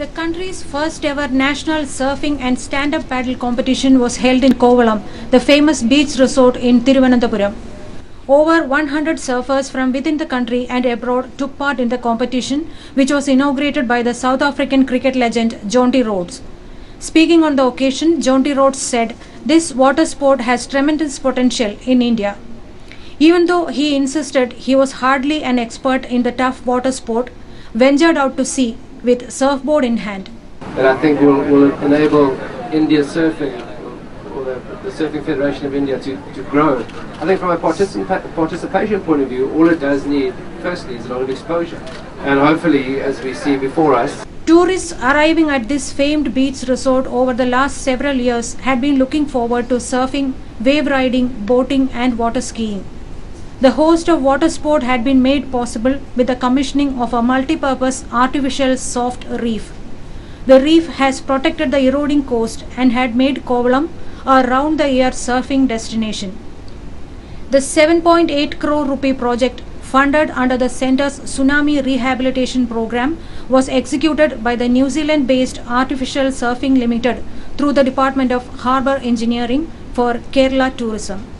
The country's first ever national surfing and stand-up paddle competition was held in Kovalam, the famous beach resort in Thiruvananthapuram. Over 100 surfers from within the country and abroad took part in the competition, which was inaugurated by the South African cricket legend Jonty Rhodes. Speaking on the occasion, Jonty Rhodes said, "This water sport has tremendous potential in India." Even though he insisted he was hardly an expert in the tough water sport, ventured out to sea with surfboard in hand. And I think will enable India surfing, or the Surfing Federation of India to grow. I think from a participation point of view, all it does need, firstly, is a lot of exposure. And hopefully, as we see before us, tourists arriving at this famed beach resort over the last several years had been looking forward to surfing, wave riding, boating and water skiing. The host of water sport had been made possible with the commissioning of a multi-purpose artificial soft reef. The reef has protected the eroding coast and had made Kovalam a round-the-year surfing destination. The 7.8 crore rupee project, funded under the centre's Tsunami Rehabilitation Program, was executed by the New Zealand-based Artificial Surfing Limited through the Department of Harbour Engineering for Kerala Tourism.